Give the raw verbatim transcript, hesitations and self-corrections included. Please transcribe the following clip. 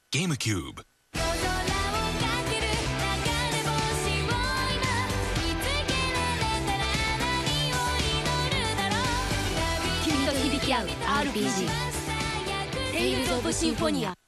ゲームキューブ。君と響き合う アールピージー テイルズ・オブ・シンフォニア。